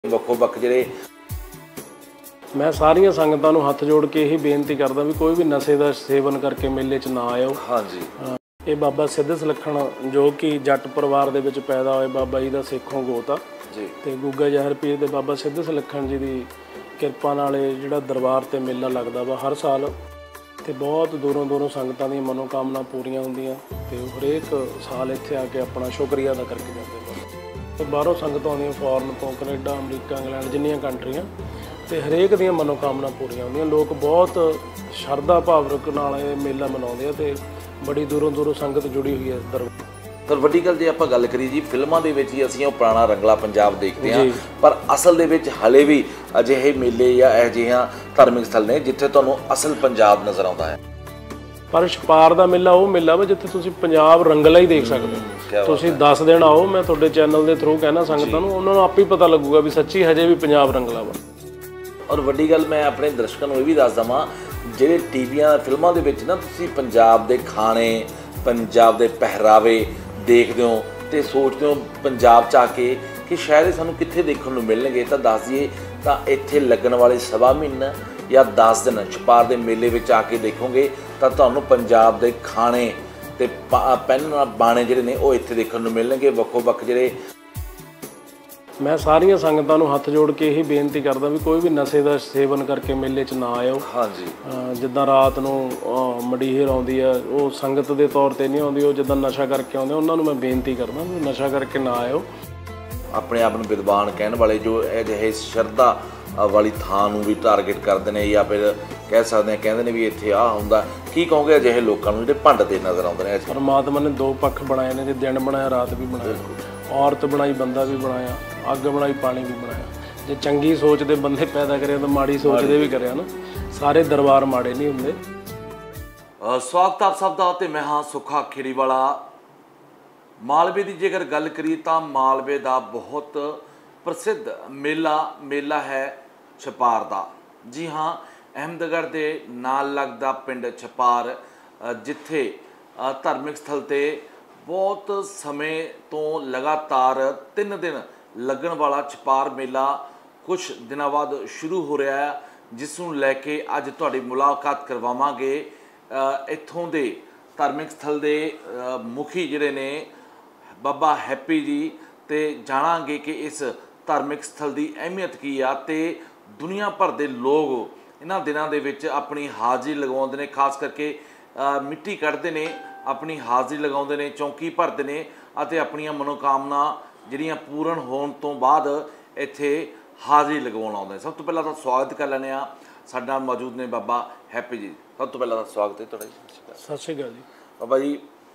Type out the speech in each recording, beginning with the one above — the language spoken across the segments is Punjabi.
ਵੱਖੋ ਵੱਖ ਜਿਹੜੇ मैं सारिया संगतां नूं हथ जोड़ के यही बेनती करदा भी कोई भी नशे का सेवन करके मेले च ना आयो। हाँ जी ये बाबा सिद्ध सुलੱਖਣ जो कि जट परिवार दे विच पैदा होए बाबा जी दा सिखों गोत आ जी ते गुग्गा ज़ाहिर पीर ते बाबा सिद्ध सुलੱਖਣ जी दी किरपा नाल जिहड़ा दरबार ते मेला लगदा वा हर साल ते बहुत दूरों दूरों संगतां दी मनोकामना पूरीआं हुंदियां ते हरेक साल इत्थे आके अपना शुक्रिया अदा करके जांदे वा ते बाहरों संगतां आउंदियां फॉरन तो कनेडा अमरीका इंग्लैंड जिन्नियां कंट्रियां ਤੇ ਹਰੇਕ ਦੀਆਂ ਮਨੋਕਾਮਨਾ ਪੂਰੀਆਂ ਹੁੰਦੀਆਂ। ਲੋਕ ਬਹੁਤ ਸ਼ਰਧਾ ਭਾਵਕ ਨਾਲ ਇਹ ਮੇਲਾ ਮਨਾਉਂਦੇ ਆ ਤੇ ਬੜੀ ਦੂਰੋਂ ਦੂਰੋਂ ਸੰਗਤ ਜੁੜੀ ਹੋਈ ਹੈ ਦਰਬਾਰ। ਪਰ ਵੱਡੀ ਗੱਲ ਜੇ ਆਪਾਂ ਗੱਲ ਕਰੀ ਜੀ ਫਿਲਮਾਂ ਦੇ ਵਿੱਚ ਹੀ ਅਸੀਂ ਉਹ ਪੁਰਾਣਾ ਰੰਗਲਾ ਪੰਜਾਬ ਦੇਖਦੇ ਹਾਂ ਪਰ ਅਸਲ ਦੇ ਵਿੱਚ ਹਲੇ ਵੀ ਅਜਿਹੇ ਮੇਲੇ ਜਾਂ ਅਜਿਹੀਆਂ ਧਾਰਮਿਕ ਸਥਲ ਨੇ ਜਿੱਥੇ ਤੁਹਾਨੂੰ ਅਸਲ ਪੰਜਾਬ ਨਜ਼ਰ ਆਉਂਦਾ ਹੈ। ਪਰ ਛਪਾਰ ਦਾ ਮੇਲਾ ਉਹ ਮੇਲਾ ਵਾ ਜਿੱਥੇ ਤੁਸੀਂ ਪੰਜਾਬ ਰੰਗਲਾ ਹੀ ਦੇਖ ਸਕਦੇ ਹੋ। ਤੁਸੀਂ 10 ਦਿਨ ਆਓ, ਮੈਂ ਤੁਹਾਡੇ ਚੈਨਲ ਦੇ ਥਰੂ ਕਹਿਣਾ ਸੰਗਤਾਂ ਨੂੰ, ਉਹਨਾਂ ਨੂੰ ਆਪੇ ਹੀ ਪਤਾ ਲੱਗੂਗਾ ਵੀ ਸੱਚੀ ਹਜੇ ਵੀ ਪੰਜਾਬ ਰੰਗਲਾ ਵਾ। ਔਰ ਵੱਡੀ ਗੱਲ ਮੈਂ ਆਪਣੇ ਦਰਸ਼ਕਾਂ ਨੂੰ ਇਹ ਵੀ ਦੱਸ ਦੇਵਾਂ ਜਿਹੜੇ ਟੀਵੀਆਂ ਫਿਲਮਾਂ ਦੇ ਵਿੱਚ ਨਾ ਤੁਸੀਂ ਪੰਜਾਬ ਦੇ ਖਾਣੇ ਪੰਜਾਬ ਦੇ ਪਹਿਰਾਵੇ ਦੇਖਦੇ ਹੋ ਤੇ ਸੋਚਦੇ ਹੋ ਪੰਜਾਬ 'ਚ ਆ ਕੇ ਕਿ ਸ਼ਾਇਦ ਇਹ ਸਾਨੂੰ ਕਿੱਥੇ ਦੇਖਣ ਨੂੰ ਮਿਲਣਗੇ, ਤਾਂ ਦੱਸ ਦਈਏ ਤਾਂ ਇੱਥੇ ਲੱਗਣ ਵਾਲੇ ਸਵਾ ਮਹੀਨਾ ਜਾਂ 10 ਦਿਨ ਛਪਾਰ ਦੇ ਮੇਲੇ ਵਿੱਚ ਆ ਕੇ ਦੇਖੋਗੇ ਤਾਂ ਤੁਹਾਨੂੰ ਪੰਜਾਬ ਦੇ ਖਾਣੇ ਤੇ ਪਹਿਨ ਬਾਣੇ ਜਿਹੜੇ ਨੇ ਉਹ ਇੱਥੇ ਦੇਖਣ ਨੂੰ ਮਿਲਣਗੇ। ਵੱਖੋ ਵੱਖ ਜਿਹੜੇ मैं सारिया संगतां नूं हथ जोड़ के यही बेनती करदा भी कोई भी नशे का सेवन करके मेले च ना आयो। हाँ जी जिद्दां रात नूं मडीर आउंदी है वो संगत के तौर पर नहीं आउंदी, वो जिद्दां नशा करके आउंदे उन्हां नूं मैं बेनती करदा भी नशा करके ना आयो। अपने आप नूं विद्वान कहण वाले जो अजिहे शरधा वाली थां नूं भी टारगेट करदे ने या फिर कह सकते हैं कहंदे ने भी इत्थे आ हुंदा, की कहोगे अजिहे लोकां नूं जिहड़े भंडदे नज़र आउंदे ने? परमात्मा ने दो पक्ष बनाए ने, जे दिन बनाया रात भी बनाया, औरत बनाई बंदा भी बनाया, अग बनाई पानी भी बनाया। जे चंगी सोच दे बंदे पैदा करे तो माड़ी सोच दे भी करे ना, सारे दरबार माड़े नहीं हुंदे। स्वागत आप सब दा ते मैं हाँ सुखा खेड़ीवाला। मालवे की जेकर गल करिए तो मालवे का बहुत प्रसिद्ध मेला है छपार का। जी हाँ, अहमदगढ़ के नाल लगदा पिंड छपार जिथे धार्मिक स्थल ते बहुत समय तो लगातार 3 दिन लगन वाला छपार मेला कुछ दिनों बाद शुरू हो रहा है, जिसनूं लैके अज तुहाडी मुलाकात करवावांगे इत्थों दे धार्मिक स्थल दे मुखी जिहड़े ने बाबा हैप्पी जी, ते जाणांगे कि इस धार्मिक स्थल की अहमियत की आ ते दुनिया भर के लोग इन्हां दिनां दे विच अपनी हाज़री लगवाउंदे ने, खास करके मिट्टी कढ़दे ने, अपनी हाज़री लगाउंदे ने, चौंकी भरदे ने अते अपनियां मनोकामना जिहड़ियां पूर्ण होण तो बाद इत्थे हाज़री लगवाउण आउंदे। सब तो पहला तो स्वागत कर लैने आ, साडे नाल मौजूद ने बाबा हैप्पी जी। सब तो पहला तो स्वागत है तुहाडा जी। सत श्री अकाल जी। बाबा जी,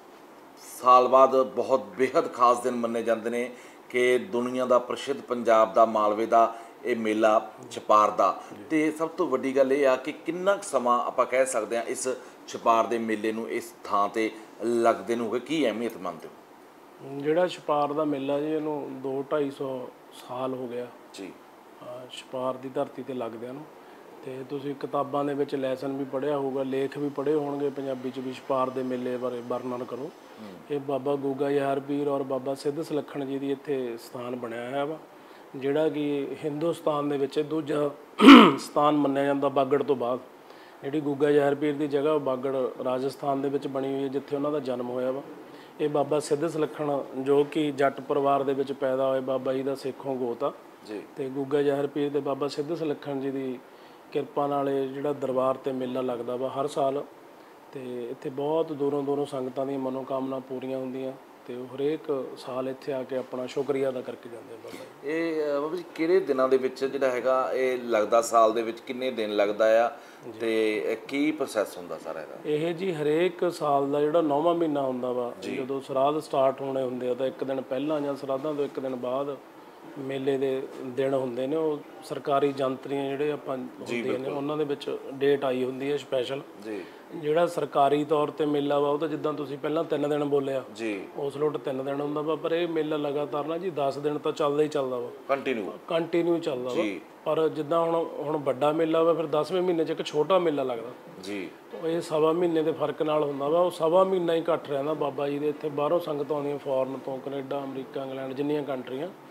साल बाद बहुत बेहद खास दिन मन्ने जाते हैं कि दुनिया का प्रसिद्ध पंजाब का मालवे का ये मेला छपार का, तो सब तो वड्डी गल ये आ कि किन्ना समा आप कह सकते हैं इस छपार के मेले नूं इस थां ते लगदे नूं की अहमियत मानते हो? जिहड़ा छपार का मेला जी इहनूं 200-250 साल हो गया जी छपार की धरती ते लगदिआं नूं। ਤੇ ਤੁਸੀਂ ਕਿਤਾਬਾਂ ਦੇ ਵਿੱਚ ਲੈਸਨ ਵੀ ਪੜ੍ਹਿਆ ਹੋਊਗਾ, ਲੇਖ ਵੀ ਪੜ੍ਹੇ ਹੋਣਗੇ ਪੰਜਾਬੀ 'ਚ ਵੀ ਛਪਾਰ ਦੇ ਮੇਲੇ ਬਾਰੇ ਵਰਣਨ ਕਰੋ। ਇਹ ਬਾਬਾ ਗੁੱਗਾ ਜ਼ਾਹਿਰ ਪੀਰ ਔਰ ਬਾਬਾ ਸਿੱਧ ਸੁਲੱਖਣ ਜੀ ਦੀ ਇੱਥੇ ਸਥਾਨ ਬਣਿਆ ਹੋਇਆ ਵਾ, ਜਿਹੜਾ ਕਿ ਹਿੰਦੁਸਤਾਨ ਦੇ ਵਿੱਚ ਦੂਜਾ ਸਥਾਨ ਮੰਨਿਆ ਜਾਂਦਾ ਬਾਗੜ ਤੋਂ ਬਾਅਦ। ਜਿਹੜੀ ਗੁੱਗਾ ਜ਼ਾਹਿਰ ਪੀਰ ਦੀ ਜਗ੍ਹਾ ਉਹ ਬਾਗੜ ਰਾਜਸਥਾਨ ਦੇ ਵਿੱਚ ਬਣੀ ਹੋਈ ਹੈ, ਜਿੱਥੇ ਉਹਨਾਂ ਦਾ ਜਨਮ ਹੋਇਆ ਵਾ। ਇਹ ਬਾਬਾ ਸਿੱਧ ਸੁਲੱਖਣ ਜੋ ਕਿ ਜੱਟ ਪਰਿਵਾਰ ਦੇ ਵਿੱਚ ਪੈਦਾ ਹੋਏ ਬਾਬਾ ਜੀ ਦਾ ਸਿੱਖੋਂ ਗੋਤ ਆ ਜੀ, ਤੇ ਗੁੱਗਾ ਜ਼ਾਹਿਰ ਪੀਰ ਤੇ ਬਾਬਾ ਸਿੱਧ ਸੁਲੱਖਣ ਜੀ ਦੀ ਕਿਰਪਾ ਨਾਲ ਜਿਹੜਾ ਦਰਬਾਰ ਤੇ ਮੇਲਾ ਲੱਗਦਾ ਵਾ ਹਰ ਸਾਲ, ਤੇ ਇੱਥੇ ਬਹੁਤ ਦੂਰੋਂ ਦੂਰੋਂ ਸੰਗਤਾਂ ਦੀਆਂ ਮਨੋਕਾਮਨਾ ਪੂਰੀਆਂ ਹੁੰਦੀਆਂ ਤੇ ਉਹ ਹਰੇਕ ਸਾਲ ਇੱਥੇ ਆ ਕੇ ਆਪਣਾ ਸ਼ੁਕਰੀਆ ਅਦਾ ਕਰਕੇ ਜਾਂਦੇ ਆ। ਬਾਬਾ ਇਹ ਬਾਬਾ ਜੀ ਕਿਹੜੇ ਦਿਨਾਂ ਦੇ ਵਿੱਚ ਜਿਹੜਾ ਹੈਗਾ ਇਹ ਲੱਗਦਾ, ਸਾਲ ਦੇ ਵਿੱਚ ਕਿੰਨੇ ਦਿਨ ਲੱਗਦਾ ਆ ਤੇ ਕੀ ਪ੍ਰੋਸੈਸ ਹੁੰਦਾ ਸਾਰਾ ਇਹਦਾ? ਇਹ ਜੀ ਹਰੇਕ ਸਾਲ ਦਾ ਜਿਹੜਾ 9ਵਾਂ ਮਹੀਨਾ ਹੁੰਦਾ ਵਾ, ਜਦੋਂ ਸਰਾਧ ਸਟਾਰਟ ਹੋਣੇ ਹੁੰਦੇ ਆ ਤਾਂ ਇੱਕ ਦਿਨ ਪਹਿਲਾਂ ਜਾਂ ਸਰਾਧਾਂ ਤੋਂ ਇੱਕ ਦਿਨ ਬਾਅਦ ਮੇਲੇ ਦੇ ਦਿਨ ਹੁੰਦੇ ਨੇ। ਉਹ ਸਰਕਾਰੀ ਜੰਤਰੀਆਂ ਜਿਹੜੇ ਆਪਾਂ ਹੁੰਦੀਆਂ ਨੇ ਉਹਨਾਂ ਦੇ ਵਿੱਚ ਡੇਟ ਆਈ ਹੁੰਦੀ ਹੈ ਸਪੈਸ਼ਲ ਜੀ। ਜਿਹੜਾ ਸਰਕਾਰੀ ਤੌਰ ਤੇ ਮੇਲਾ ਵਾ ਉਹ ਤਾਂ ਜਿੱਦਾਂ ਤੁਸੀਂ ਪਹਿਲਾਂ 3 ਦਿਨ ਬੋਲਿਆ ਜੀ, ਉਸ ਲੋਟ 3 ਦਿਨ ਹੁੰਦਾ ਵਾ, ਪਰ ਇਹ ਮੇਲਾ ਲਗਾਤਾਰ ਨਾ ਜੀ 10 ਦਿਨ ਤਾਂ ਚੱਲਦਾ ਹੀ ਚੱਲਦਾ ਵਾ, ਕੰਟੀਨਿਊ ਚੱਲਦਾ ਵਾ। ਪਰ ਜਿੱਦਾਂ ਹੁਣ ਵੱਡਾ ਮੇਲਾ ਵਾ ਫਿਰ 10ਵੇਂ ਮਹੀਨੇ 'ਚ ਇੱਕ ਛੋਟਾ ਮੇਲਾ ਲੱਗਦਾ ਜੀ, ਇਹ ਸਵਾ ਮਹੀਨੇ ਦੇ ਫਰਕ ਨਾਲ ਹੁੰਦਾ ਵਾ। ਉਹ ਸਵਾ ਮਹੀਨਾ ਹੀ ਘੱਟ ਰਹਿੰਦਾ ਬਾਬਾ ਜੀ ਦੇ। ਇੱਥੇ ਬਾਹਰੋਂ ਸੰਗਤ ਆਉਂਦੀਆਂ ਫੋਰਨ ਤੋਂ, ਕਨੇਡਾ ਅਮਰੀਕਾ ਇੰਗਲੈਂਡ ਜਿੰਨੀਆਂ ਕੰਟਰੀਆਂ,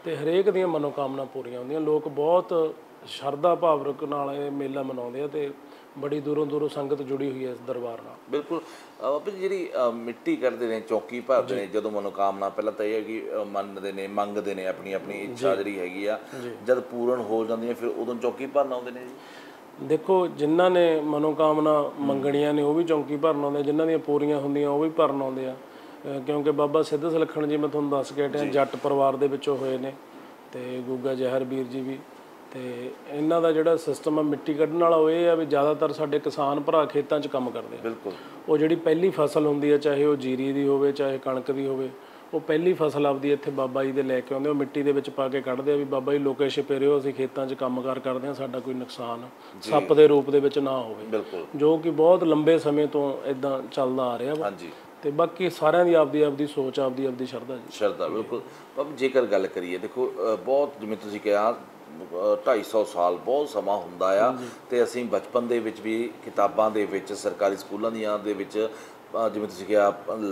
ਤੇ ਹਰੇਕ ਦੀਆਂ ਮਨੋਕਾਮਨਾ ਪੂਰੀਆਂ ਹੁੰਦੀਆਂ। ਲੋਕ ਬਹੁਤ ਸ਼ਰਧਾ ਭਾਵਕ ਨਾਲ ਇਹ ਮੇਲਾ ਮਨਾਉਂਦੇ ਆ ਤੇ ਬੜੀ ਦੂਰੋਂ ਦੂਰੋਂ ਸੰਗਤ ਜੁੜੀ ਹੋਈ ਹੈ ਇਸ ਦਰਬਾਰ ਨਾਲ। ਬਿਲਕੁਲ ਬਾਬਾ ਜੀ, ਜਿਹੜੀ ਮਿੱਟੀ ਕੱਢਦੇ ਨੇ, ਚੌਕੀ ਭਰਦੇ ਨੇ, ਜਦੋਂ ਮਨੋਕਾਮਨਾ ਪਹਿਲਾਂ ਤਾਂ ਇਹ ਹੈ ਕਿ ਮੰਨਦੇ ਨੇ, ਮੰਗਦੇ ਨੇ, ਆਪਣੀ ਆਪਣੀ ਇੱਛਾ ਜਿਹੜੀ ਹੈਗੀ ਆ, ਜਦ ਪੂਰਨ ਹੋ ਜਾਂਦੀ ਹੈ ਫਿਰ ਉਦੋਂ ਚੌਕੀ ਭਰਨ ਆਉਂਦੇ ਨੇ ਜੀ। ਦੇਖੋ, ਜਿਨ੍ਹਾਂ ਨੇ ਮਨੋਕਾਮਨਾ ਮੰਗਣੀਆਂ ਨੇ ਉਹ ਵੀ ਚੌਂਕੀ ਭਰਨ ਆਉਂਦੇ, ਜਿਨ੍ਹਾਂ ਦੀਆਂ ਪੂਰੀਆਂ ਹੁੰਦੀਆਂ ਉਹ ਵੀ ਭਰਨ ਆਉਂਦੇ ਆ। ਕਿਉਂਕਿ ਬਾਬਾ ਸਿੱਧ ਸੁਲੱਖਣ ਜੀ, ਮੈਂ ਤੁਹਾਨੂੰ ਦੱਸ ਕੇ ਹਟਿਆ, ਜੱਟ ਪਰਿਵਾਰ ਦੇ ਵਿੱਚੋਂ ਹੋਏ ਨੇ ਤੇ ਗੁੱਗਾ ਜ਼ਹਿਰ ਵੀਰ ਜੀ ਵੀ। ਤੇ ਇਹਨਾਂ ਦਾ ਜਿਹੜਾ ਸਿਸਟਮ ਆ ਮਿੱਟੀ ਕੱਢਣ ਵਾਲਾ, ਉਹ ਇਹ ਆ ਵੀ ਜ਼ਿਆਦਾਤਰ ਸਾਡੇ ਕਿਸਾਨ ਭਰਾ ਖੇਤਾਂ 'ਚ ਕੰਮ ਕਰਦੇ ਆ। ਬਿਲਕੁਲ। ਉਹ ਜਿਹੜੀ ਪਹਿਲੀ ਫਸਲ ਹੁੰਦੀ ਹੈ, ਚਾਹੇ ਉਹ ਜੀਰੀ ਦੀ ਹੋਵੇ ਚਾਹੇ ਕਣਕ ਦੀ ਹੋਵੇ, ਉਹ ਪਹਿਲੀ ਫਸਲ ਆਪਦੀ ਇੱਥੇ ਬਾਬਾ ਜੀ ਦੇ ਲੈ ਕੇ ਆਉਂਦੇ, ਉਹ ਮਿੱਟੀ ਦੇ ਵਿੱਚ ਪਾ ਕੇ ਕੱਢਦੇ ਆ ਵੀ ਬਾਬਾ ਜੀ ਲੋਕੇ ਛਿਪੇ ਰਿਓ, ਅਸੀਂ ਖੇਤਾਂ 'ਚ ਕੰਮਕਾਰ ਕਰਦੇ ਹਾਂ, ਸਾਡਾ ਕੋਈ ਨੁਕਸਾਨ ਸੱਪ ਦੇ ਰੂਪ ਦੇ ਵਿੱਚ ਨਾ ਹੋਵੇ। ਬਿਲਕੁਲ। ਜੋ ਕਿ ਬਹੁਤ ਲੰਬੇ ਸਮੇਂ ਤੋਂ ਇਦਾਂ ਚੱਲਦਾ ਆ ਰਿਹਾ ਵਾ। ਹਾਂਜੀ। ਤੇ ਬਾਕੀ ਸਾਰਿਆਂ ਦੀ ਆਪਦੀ ਸੋਚ, ਆਪਦੀ ਸ਼ਰਧਾ ਜੀ। ਸ਼ਰਧਾ, ਬਿਲਕੁਲ। ਬਾਬਾ ਜੇਕਰ ਗੱਲ ਕਰੀਏ, ਦੇਖੋ ਬਹੁਤ ਜਿਵੇਂ ਤੁਸੀਂ ਕਿਹਾ 250 ਸਾਲ ਬਹੁਤ ਸਮਾਂ ਹੁੰਦਾ ਆ, ਤੇ ਅਸੀਂ ਬਚਪਨ ਦੇ ਵਿੱਚ ਵੀ ਕਿਤਾਬਾਂ ਦੇ ਵਿੱਚ, ਸਰਕਾਰੀ ਸਕੂਲਾਂ ਦੀਆਂ ਦੇ ਵਿੱਚ, ਜਿਵੇਂ ਤੁਸੀਂ ਕਿਹਾ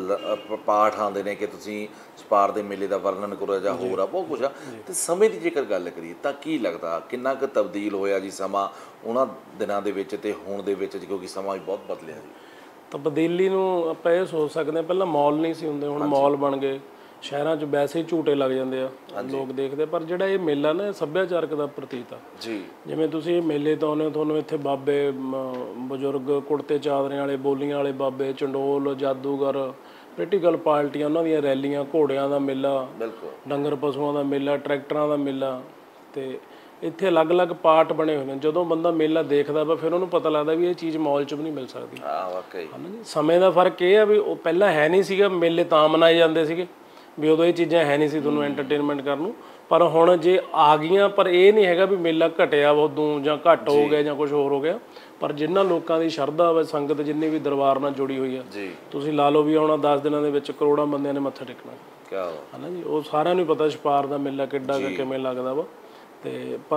ਪਾਠ ਆਉਂਦੇ ਨੇ ਕਿ ਤੁਸੀਂ ਛਪਾਰ ਦੇ ਮੇਲੇ ਦਾ ਵਰਣਨ ਕਰੋ ਜਾਂ ਹੋਰ ਆ ਬਹੁਤ ਕੁਛ ਆ। ਤੇ ਸਮੇਂ ਦੀ ਜੇਕਰ ਗੱਲ ਕਰੀਏ ਤਾਂ ਕੀ ਲੱਗਦਾ ਕਿੰਨਾ ਕੁ ਤਬਦੀਲ ਹੋਇਆ ਜੀ ਸਮਾਂ ਉਹਨਾਂ ਦਿਨਾਂ ਦੇ ਵਿੱਚ ਤੇ ਹੁਣ ਦੇ ਵਿੱਚ, ਕਿਉਂਕਿ ਸਮਾਂ ਵੀ ਬਹੁਤ ਬਦਲਿਆ ਜੀ। ਤਬਦੀਲੀ ਨੂੰ ਆਪਾਂ ਇਹ ਸੋਚ ਸਕਦੇ ਹਾਂ, ਪਹਿਲਾਂ ਮਾਲ ਨਹੀਂ ਸੀ ਹੁੰਦੇ, ਹੁਣ ਮਾਲ ਬਣ ਗਏ। ਸ਼ਹਿਰਾਂ 'ਚ ਵੈਸੇ ਹੀ ਝੂਟੇ ਲੱਗ ਜਾਂਦੇ ਆ, ਲੋਕ ਦੇਖਦੇ। ਪਰ ਜਿਹੜਾ ਇਹ ਮੇਲਾ ਨਾ, ਸੱਭਿਆਚਾਰਕ ਦਾ ਪ੍ਰਤੀਕ ਆ ਜੀ। ਜਿਵੇਂ ਤੁਸੀਂ ਇਹ ਮੇਲੇ ਤੋਂ ਆਉਂਦੇ ਹੋ, ਤੁਹਾਨੂੰ ਇੱਥੇ ਬਾਬੇ ਬਜ਼ੁਰਗ, ਕੁੜਤੇ ਚਾਦਰਿਆਂ ਵਾਲੇ, ਬੋਲੀਆਂ ਵਾਲੇ ਬਾਬੇ, ਚੰਡੋਲ, ਜਾਦੂਗਰ, ਪੋਲੀਟੀਕਲ ਪਾਰਟੀਆਂ, ਉਹਨਾਂ ਦੀਆਂ ਰੈਲੀਆਂ, ਘੋੜਿਆਂ ਦਾ ਮੇਲਾ, ਡੰਗਰ ਪਸ਼ੂਆਂ ਦਾ ਮੇਲਾ, ਟਰੈਕਟਰਾਂ ਦਾ ਮੇਲਾ, ਤੇ ਇੱਥੇ ਅਲੱਗ-ਅਲੱਗ ਪਾਰਟ ਬਣੇ ਹੋਏ ਨੇ। ਜਦੋਂ ਬੰਦਾ ਮੇਲਾ ਦੇਖਦਾ ਵਾ ਫਿਰ ਉਹਨੂੰ ਪਤਾ ਲੱਗਦਾ ਵੀ ਇਹ ਚੀਜ਼ ਮਾਲ 'ਚ ਵੀ ਨਹੀਂ ਮਿਲ ਸਕਦੀ। ਵਾਕਈ ਸਮੇਂ ਦਾ ਫਰਕ ਇਹ ਆ ਵੀ ਉਹ ਪਹਿਲਾਂ ਹੈ ਨਹੀਂ ਸੀਗਾ, ਮੇਲੇ ਤਾਂ ਮਨਾਏ ਜਾਂਦੇ ਸੀਗੇ ਵੀ ਉਦੋਂ ਇਹ ਚੀਜ਼ਾਂ ਹੈ ਨਹੀਂ ਸੀ ਤੁਹਾਨੂੰ ਐਂਟਰਟੇਨਮੈਂਟ ਕਰਨ ਨੂੰ। ਪਰ ਹੁਣ ਜੇ ਆ ਗਈਆਂ, ਪਰ ਇਹ ਨਹੀਂ ਹੈਗਾ ਵੀ ਮੇਲਾ ਘਟਿਆ ਉਦੋਂ ਜਾਂ ਘੱਟ ਹੋ ਗਿਆ ਜਾਂ ਕੁਝ ਹੋਰ ਹੋ ਗਿਆ। ਪਰ ਜਿਨ੍ਹਾਂ ਲੋਕਾਂ ਦੀ ਸ਼ਰਧਾ ਵਾ, ਸੰਗਤ ਜਿੰਨੀ ਵੀ ਦਰਬਾਰ ਨਾਲ ਜੁੜੀ ਹੋਈ ਆ, ਤੁਸੀਂ ਲਾ ਲਓ ਵੀ ਆਉਣਾ 10 ਦਿਨਾਂ ਦੇ ਵਿੱਚ ਕਰੋੜਾਂ ਬੰਦਿਆਂ ਨੇ ਮੱਥਾ ਟੇਕਣਾ। ਕਿਆ ਹੈ ਨਾ ਜੀ, ਉਹ ਸਾਰਿਆਂ ਨੂੰ ਪਤਾ ਛਪਾਰ ਦਾ ਮੇਲਾ ਕਿੱਡਾ ਕਿਵੇਂ ਲੱਗਦਾ ਵਾ। ਤੇ ਪਰ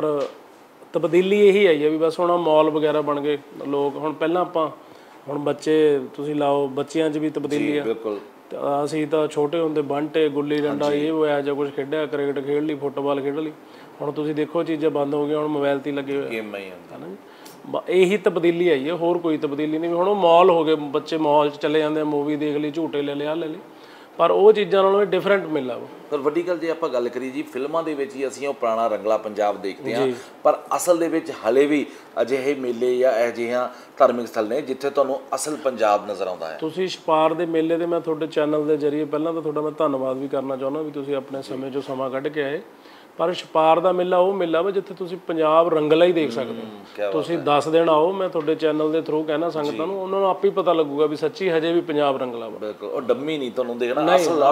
ਤਬਦੀਲੀ ਇਹੀ ਆਈ ਹੈ ਵੀ ਬਸ ਹੁਣ ਮਾਲ ਵਗੈਰਾ ਬਣ ਗਏ ਲੋਕ। ਪਹਿਲਾਂ ਆਪਾਂ ਹੁਣ ਬੱਚੇ ਤੁਸੀਂ ਲਾਓ, ਬੱਚਿਆਂ 'ਚ ਵੀ ਤਬਦੀਲੀ ਆ। ਬਿਲਕੁਲ। ਅਸੀਂ ਤਾਂ ਛੋਟੇ ਹੁੰਦੇ ਬੰਟੇ, ਗੁੱਲੀ ਡੰਡਾ, ਇਹ ਹੋਇਆ ਜਾਂ ਕੁਝ ਖੇਡਿਆ, ਕ੍ਰਿਕਟ ਖੇਡ ਲਈ, ਫੁੱਟਬਾਲ ਖੇਡ ਲਈ। ਹੁਣ ਤੁਸੀਂ ਦੇਖੋ ਚੀਜ਼ਾਂ ਬੰਦ ਹੋ ਗਈਆਂ, ਹੁਣ ਮੋਬਾਈਲ 'ਤੇ ਹੀ ਲੱਗੇ ਹੋਏ ਗੇਮਾਂ ਹੀ ਹੁੰਦੀਆਂ। ਹੈ ਨਾ ਜੀ, ਇਹੀ ਤਬਦੀਲੀ ਆਈ ਹੈ, ਹੋਰ ਕੋਈ ਤਬਦੀਲੀ ਨਹੀਂ। ਹੁਣ ਉਹ ਮਾਲ ਹੋ ਗਏ, ਬੱਚੇ ਮਾਲ 'ਚ ਚਲੇ ਜਾਂਦੇ ਆ, ਮੂਵੀ ਦੇਖ ਲਈ, ਝੂਟੇ ਲੈ ਲਿਆ, ਲੈ ਲਈ। ਪਰ ਉਹ ਚੀਜ਼ਾਂ ਨਾਲੋਂ ਇਹ ਡਿਫਰੈਂਟ ਮੇਲਾ ਵਾ। ਪਰ ਵੱਡੀ ਗੱਲ ਜੇ ਆਪਾਂ ਗੱਲ ਕਰੀਏ ਜੀ, ਫਿਲਮਾਂ ਦੇ ਵਿੱਚ ਹੀ ਅਸੀਂ ਉਹ ਪੁਰਾਣਾ ਰੰਗਲਾ ਪੰਜਾਬ ਦੇਖਦੇ ਹਾਂ, ਪਰ ਅਸਲ ਦੇ ਵਿੱਚ ਹਲੇ ਵੀ ਅਜਿਹੇ ਮੇਲੇ ਜਾਂ ਅਜਿਹੀਆਂ ਧਾਰਮਿਕ ਸਥਲ ਨੇ ਜਿੱਥੇ ਤੁਹਾਨੂੰ ਅਸਲ ਪੰਜਾਬ ਨਜ਼ਰ ਆਉਂਦਾ ਹੈ। ਤੁਸੀਂ ਛਪਾਰ ਦੇ ਮੇਲੇ 'ਤੇ ਮੈਂ ਤੁਹਾਡੇ ਚੈਨਲ ਦੇ ਜ਼ਰੀਏ ਪਹਿਲਾਂ ਤਾਂ ਤੁਹਾਡਾ ਮੈਂ ਧੰਨਵਾਦ ਵੀ ਕਰਨਾ ਚਾਹੁੰਦਾ ਵੀ ਤੁਸੀਂ ਆਪਣੇ ਸਮੇਂ 'ਚੋਂ ਸਮਾਂ ਕੱਢ ਕੇ ਆਏ। ਪਰ ਛਪਾਰ ਦਾ ਮੇਲਾ ਉਹ ਮੇਲਾ ਵਾ ਜਿੱਥੇ ਤੁਸੀਂ ਪੰਜਾਬ ਰੰਗਲਾ ਹੀ ਦੇਖ ਸਕਦੇ ਹੋ। ਤੁਸੀਂ 10 ਦਿਨ ਆਓ, ਮੈਂ ਤੁਹਾਡੇ ਚੈਨਲ ਦੇ ਥਰੂ ਕਹਿਣਾ ਸੰਗਤਾਂ ਨੂੰ, ਉਹਨਾਂ ਨੂੰ ਆਪੇ ਹੀ ਪਤਾ ਲੱਗੂਗਾ ਵੀ ਸੱਚੀ ਹਜੇ ਵੀ ਪੰਜਾਬ ਰੰਗਲਾ ਵਾ। ਬਿਲਕੁਲ, ਉਹ ਡੰਮੀ ਨਹੀਂ ਤੁਹਾਨੂੰ ਦੇਖਣਾ,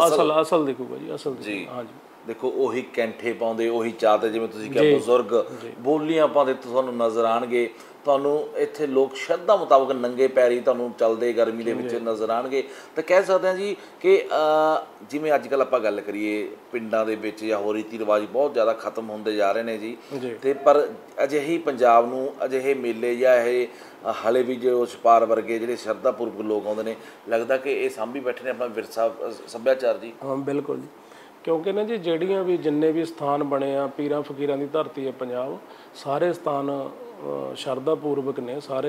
ਅਸਲ ਦਿਖੂਗਾ ਜੀ, ਅਸਲ ਜੀ। ਹਾਂਜੀ, ਦੇਖੋ ਉਹੀ ਕੈਂਠੇ ਪਾਉਂਦੇ, ਉਹੀ ਚਾਦਰੇ, ਜਿਵੇਂ ਤੁਸੀਂ ਕਿਹਾ ਬਜ਼ੁਰਗ ਬੋਲੀਆਂ ਪਾਉਂਦੇ ਤੁਹਾਨੂੰ ਨਜ਼ਰ ਆਉਣਗੇ। ਤੁਹਾਨੂੰ ਇੱਥੇ ਲੋਕ ਸ਼ਰਧਾ ਮੁਤਾਬਕ ਨੰਗੇ ਪੈਰੀ ਤੁਹਾਨੂੰ ਚੱਲਦੇ ਗਰਮੀ ਦੇ ਵਿੱਚ ਨਜ਼ਰ ਆਉਣਗੇ। ਤਾਂ ਕਹਿ ਸਕਦੇ ਹਾਂ ਜੀ ਕਿ ਜਿਵੇਂ ਅੱਜ ਕੱਲ੍ਹ ਆਪਾਂ ਗੱਲ ਕਰੀਏ ਪਿੰਡਾਂ ਦੇ ਵਿੱਚ ਜਾਂ ਹੋਰ ਰੀਤੀ ਰਿਵਾਜ ਬਹੁਤ ਜ਼ਿਆਦਾ ਖਤਮ ਹੁੰਦੇ ਜਾ ਰਹੇ ਨੇ ਜੀ। ਤੇ ਪਰ ਅਜਿਹੀ ਪੰਜਾਬ ਨੂੰ ਅਜਿਹੇ ਮੇਲੇ ਜਾਂ ਇਹ ਹਾਲੇ ਵੀ ਜੋ ਛਪਾਰ ਵਰਗੇ ਜਿਹੜੇ ਸ਼ਰਧਾ ਪੂਰਵਕ ਲੋਕ ਆਉਂਦੇ ਨੇ, ਲੱਗਦਾ ਕਿ ਇਹ ਸਾਂਭੀ ਬੈਠੇ ਨੇ ਆਪਣਾ ਵਿਰਸਾ ਸੱਭਿਆਚਾਰ ਜੀ। ਹਾਂ ਬਿਲਕੁਲ ਜੀ, ਕਿਉਂਕਿ ਨਾ ਜੀ ਜਿਹੜੀਆਂ ਵੀ ਜਿੰਨੇ ਵੀ ਸਥਾਨ ਬਣੇ ਆ, ਪੀਰਾਂ ਫਕੀਰਾਂ ਦੀ ਧਰਤੀ ਹੈ ਪੰਜਾਬ, ਸਾਰੇ ਸਥਾਨ ਸ਼ਰਧਾ ਪੂਰਵਕ ਨੇ ਸਾਰੇ।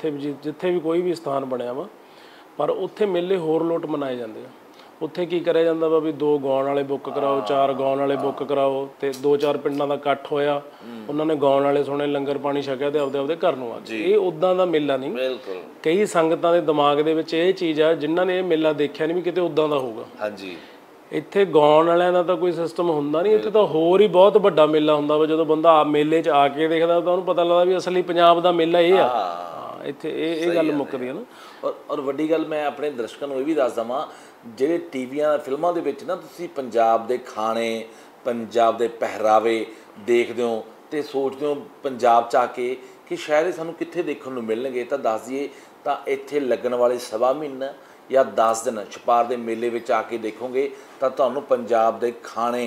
ਜਿੱਥੇ ਵੀ ਕੋਈ ਵੀ ਸਥਾਨ ਬਣਿਆ ਵਾ, ਪਰ ਉੱਥੇ ਮੇਲੇ ਹੋਰ ਲੋਟ ਮਨਾਏ ਜਾਂਦੇ ਆ। ਉੱਥੇ ਕੀ ਕਰਿਆ ਜਾਂਦਾ ਵਾ ਵੀ 2 ਗਾਉਣ ਵਾਲੇ ਬੁੱਕ ਕਰਾਓ, 4 ਗਾਉਣ ਵਾਲੇ ਬੁੱਕ ਕਰਾਓ, ਤੇ 2-4 ਪਿੰਡਾਂ ਦਾ ਇਕੱਠ ਹੋਇਆ, ਉਹਨਾਂ ਨੇ ਗਾਉਣ ਵਾਲੇ ਸੁਣੇ, ਲੰਗਰ ਪਾਣੀ ਛਕਿਆ ਤੇ ਆਪਦੇ ਘਰ ਨੂੰ ਆ ਗਏ। ਇਹ ਉੱਦਾਂ ਦਾ ਮੇਲਾ ਨਹੀਂ। ਕਈ ਸੰਗਤਾਂ ਦੇ ਦਿਮਾਗ ਦੇ ਵਿੱਚ ਇਹ ਚੀਜ਼ ਆ, ਜਿਨ੍ਹਾਂ ਨੇ ਇਹ ਮੇਲਾ ਦੇਖਿਆ ਨਹੀਂ ਵੀ ਕਿਤੇ ਉੱਦਾਂ ਦਾ ਹੋਊਗਾ। ਹਾਂਜੀ, ਇੱਥੇ ਗਾਉਣ ਵਾਲਿਆਂ ਦਾ ਤਾਂ ਕੋਈ ਸਿਸਟਮ ਹੁੰਦਾ ਨਹੀਂ, ਇੱਥੇ ਤਾਂ ਹੋਰ ਹੀ ਬਹੁਤ ਵੱਡਾ ਮੇਲਾ ਹੁੰਦਾ ਵਾ। ਜਦੋਂ ਬੰਦਾ ਮੇਲੇ 'ਚ ਆ ਕੇ ਦੇਖਦਾ ਤਾਂ ਉਹਨੂੰ ਪਤਾ ਲੱਗਦਾ ਵੀ ਅਸਲੀ ਪੰਜਾਬ ਦਾ ਮੇਲਾ ਇਹ ਆ। ਇੱਥੇ ਇਹ ਗੱਲ ਮੁੱਕਦੀ ਹੈ ਨਾ। ਔਰ ਵੱਡੀ ਗੱਲ ਮੈਂ ਆਪਣੇ ਦਰਸ਼ਕਾਂ ਨੂੰ ਇਹ ਵੀ ਦੱਸ ਦੇਵਾਂ, ਜਿਹੜੇ ਟੀਵੀਆਂ ਫਿਲਮਾਂ ਦੇ ਵਿੱਚ ਨਾ ਤੁਸੀਂ ਪੰਜਾਬ ਦੇ ਖਾਣੇ, ਪੰਜਾਬ ਦੇ ਪਹਿਰਾਵੇ ਦੇਖਦੇ ਹੋ ਤੇ ਸੋਚਦੇ ਹੋ ਪੰਜਾਬ 'ਚ ਆ ਕੇ ਕਿ ਸ਼ਾਇਦ ਇਹ ਸਾਨੂੰ ਕਿੱਥੇ ਦੇਖਣ ਨੂੰ ਮਿਲਣਗੇ। ਤਾਂ ਦੱਸ ਦਈਏ, ਤਾਂ ਇੱਥੇ ਲੱਗਣ ਵਾਲੇ 1.25 ਮਹੀਨਾ ਜਾਂ 10 ਦਿਨ ਛਪਾਰ ਦੇ ਮੇਲੇ ਵਿੱਚ ਆ ਕੇ ਦੇਖੋਗੇ ਤਾਂ ਤੁਹਾਨੂੰ ਪੰਜਾਬ ਦੇ ਖਾਣੇ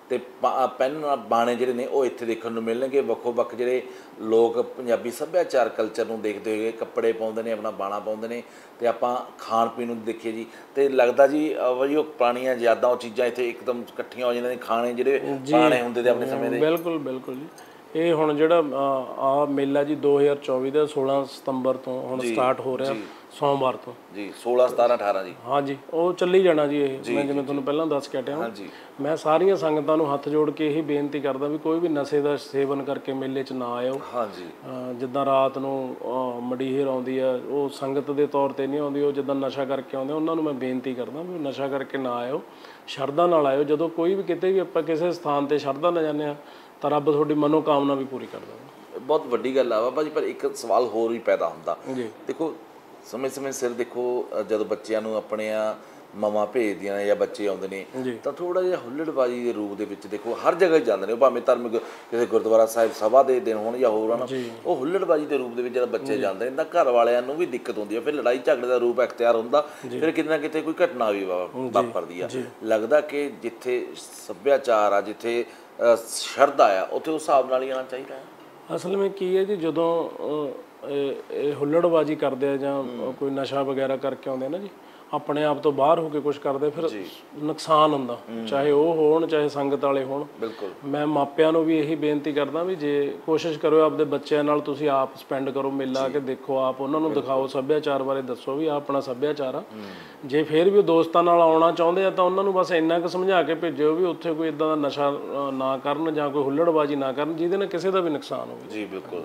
ਤੇ ਪੈਨ ਬਾਣੇ ਜਿਹੜੇ ਨੇ ਉਹ ਇੱਥੇ ਦੇਖਣ ਨੂੰ ਮਿਲਣਗੇ। ਵੱਖੋ ਵੱਖ ਜਿਹੜੇ ਲੋਕ ਪੰਜਾਬੀ ਸੱਭਿਆਚਾਰ ਕਲਚਰ ਨੂੰ ਦੇਖਦੇ ਹੋਏ ਕੱਪੜੇ ਪਾਉਂਦੇ ਨੇ, ਆਪਣਾ ਬਾਣਾ ਪਾਉਂਦੇ ਨੇ, ਤੇ ਆਪਾਂ ਖਾਣ ਪੀਣ ਨੂੰ ਦੇਖੀਏ ਜੀ ਤੇ ਲੱਗਦਾ ਜੀ ਬਈ ਉਹ ਪੁਰਾਣੀਆਂ ਯਾਦਾਂ, ਉਹ ਚੀਜ਼ਾਂ ਇੱਥੇ ਇੱਕਦਮ ਇਕੱਠੀਆਂ ਹੋ ਜਾਂਦੀਆਂ ਨੇ। ਖਾਣੇ ਜਿਹੜੇ ਪੁਰਾਣੇ ਹੁੰਦੇ ਤੇ ਆਪਣੇ ਸਮੇਂ ਦੇ। ਬਿਲਕੁਲ ਬਿਲਕੁਲ ਜੀ। ਇਹ ਹੁਣ ਜਿਹੜਾ ਆ ਮੇਲਾ ਜੀ 2024 ਦਾ 16 ਸਤੰਬਰ ਤੋਂ ਹੁਣ ਸਟਾਰਟ ਹੋ ਰਿਹਾ, ਸੋਮਵਾਰ ਤੋਂ ਜੀ 16 17 18 ਜੀ। ਹਾਂਜੀ, ਉਹ ਚੱਲੀ ਜਾਣਾ ਜੀ। ਇਹ ਮੈਂ ਜਿਵੇਂ ਤੁਹਾਨੂੰ ਪਹਿਲਾਂ ਦੱਸ ਕੇ ਹਟਿਆ, ਮੈਂ ਸਾਰੀਆਂ ਸੰਗਤਾਂ ਨੂੰ ਹੱਥ ਜੋੜ ਕੇ ਇਹੀ ਬੇਨਤੀ ਕਰਦਾ ਵੀ ਕੋਈ ਵੀ ਨਸ਼ੇ ਦਾ ਸੇਵਨ ਕਰਕੇ ਮੇਲੇ 'ਚ ਨਾ ਆਇਓ। ਹਾਂਜੀ, ਜਿੱਦਾਂ ਰਾਤ ਨੂੰ ਮੰਡੀਰ ਆਉਂਦੀ ਆ, ਉਹ ਸੰਗਤ ਦੇ ਤੌਰ 'ਤੇ ਨਹੀਂ ਆਉਂਦੀ, ਉਹ ਜਿੱਦਾਂ ਨਸ਼ਾ ਕਰਕੇ ਆਉਂਦੇ ਉਹਨਾਂ ਨੂੰ ਮੈਂ ਬੇਨਤੀ ਕਰਦਾ ਵੀ ਨਸ਼ਾ ਕਰਕੇ ਨਾ ਆਇਓ, ਸ਼ਰਧਾ ਨਾਲ ਆਇਓ। ਜਦੋਂ ਕੋਈ ਵੀ ਕਿਤੇ ਵੀ ਆਪਾਂ ਕਿਸੇ ਸਥਾਨ 'ਤੇ ਸ਼ਰਧਾ ਨਾਲ ਜਾਂਦੇ ਹਾਂ ਤਾਂ ਰੱਬ ਤੁਹਾਡੀ ਮਨੋਕਾਮਨਾ ਵੀ ਪੂਰੀ ਕਰਦਾ। ਬਹੁਤ ਵੱਡੀ ਗੱਲ ਆ ਬਾਬਾ ਜੀ। ਪਰ ਇੱਕ ਸਵਾਲ ਹੋਰ ਵੀ ਪੈਦਾ ਹੁੰਦਾ, ਦੇਖੋ ਸਮੇਂ ਸਮੇਂ ਸਿਰ ਦੇਖੋ ਜਦੋਂ ਬੱਚਿਆਂ ਨੂੰ ਆਪਣੀਆਂ ਮਾਵਾਂ ਭੇਜਦੀਆਂ ਨੇ ਜਾਂ ਬੱਚੇ ਆਉਂਦੇ ਨੇ ਤਾਂ ਥੋੜ੍ਹਾ ਜਿਹਾ ਹੁੱਲੜਬਾਜ਼ੀ ਦੇ ਰੂਪ ਦੇ ਵਿੱਚ ਦੇਖੋ ਹਰ ਜਗ੍ਹਾ ਜਾਂਦੇ ਨੇ, ਉਹ ਭਾਵੇਂ ਧਾਰਮਿਕ ਕਿਸੇ ਗੁਰਦੁਆਰਾ ਸਾਹਿਬ ਸਭਾ ਦੇ ਦਿਨ ਹੋਣ ਜਾਂ ਹੋਰ ਹਨ, ਉਹ ਹੁੱਲੜਬਾਜ਼ੀ ਦੇ ਰੂਪ ਦੇ ਵਿੱਚ ਜਦੋਂ ਬੱਚੇ ਜਾਂਦੇ ਨੇ ਤਾਂ ਘਰ ਵਾਲਿਆਂ ਨੂੰ ਵੀ ਦਿੱਕਤ ਹੁੰਦੀ ਹੈ। ਫਿਰ ਲੜਾਈ ਝਗੜੇ ਦਾ ਰੂਪ ਅਖਤਿਆਰ ਹੁੰਦਾ, ਫਿਰ ਕਿਤੇ ਨਾ ਕਿਤੇ ਕੋਈ ਘਟਨਾ ਵੀ ਵਾਪਰਦੀ ਆ। ਲੱਗਦਾ ਕਿ ਜਿੱਥੇ ਸੱਭਿਆਚਾਰ ਆ, ਜਿੱਥੇ ਸ਼ਰਧਾ ਆ, ਉੱਥੇ ਉਸ ਹਿਸਾਬ ਨਾਲ ਹੀ ਆਉਣਾ ਚਾਹੀਦਾ ਹੈ। ਅਸਲ ਵਿੱਚ ਕੀ ਹੈ ਜੀ, ਜਦੋਂ ਇਹ ਹੁੱਲੜਬਾਜ਼ੀ ਕਰਦੇ ਆ ਜਾਂ ਕੋਈ ਨਸ਼ਾ ਵਗੈਰਾ ਕਰਕੇ ਆਉਂਦੇ ਨਾ ਜੀ, ਆਪਣੇ ਆਪ ਤੋਂ ਬਾਹਰ ਹੋ ਕੇ ਕੁਝ ਕਰਦੇ, ਫਿਰ ਨੁਕਸਾਨ ਹੁੰਦਾ, ਚਾਹੇ ਉਹ ਹੋਣ ਚਾਹੇ ਸੰਗਤ ਵਾਲੇ ਹੋਣ। ਬਿਲਕੁਲ, ਮੈਂ ਮਾਪਿਆਂ ਨੂੰ ਵੀ ਇਹੀ ਬੇਨਤੀ ਕਰਦਾ ਵੀ ਜੇ ਕੋਸ਼ਿਸ਼ ਕਰੋ ਆਪਦੇ ਬੱਚਿਆਂ ਨਾਲ ਤੁਸੀਂ ਆਪ ਸਪੈਂਡ ਕਰੋ, ਮੇਲਾ ਆ ਕੇ ਦੇਖੋ, ਆਪ ਉਹਨਾਂ ਨੂੰ ਦਿਖਾਓ, ਸੱਭਿਆਚਾਰ ਬਾਰੇ ਦੱਸੋ ਵੀ ਆਹ ਆਪਣਾ ਸੱਭਿਆਚਾਰ ਆ। ਜੇ ਫਿਰ ਵੀ ਉਹ ਦੋਸਤਾਂ ਨਾਲ ਆਉਣਾ ਚਾਹੁੰਦੇ ਆ ਤਾਂ ਉਹਨਾਂ ਨੂੰ ਬਸ ਇੰਨਾ ਕੁ ਸਮਝਾ ਕੇ ਭੇਜਿਓ ਵੀ ਉੱਥੇ ਕੋਈ ਇੱਦਾਂ ਦਾ ਨਸ਼ਾ ਨਾ ਕਰਨ ਜਾਂ ਕੋਈ ਹੁੱਲੜਬਾਜ਼ੀ ਨਾ ਕਰਨ ਜਿਹਦੇ ਨਾਲ ਕਿਸੇ ਦਾ ਵੀ ਨੁਕਸਾਨ ਹੋਵੇ। ਜੀ ਬਿਲਕੁਲ।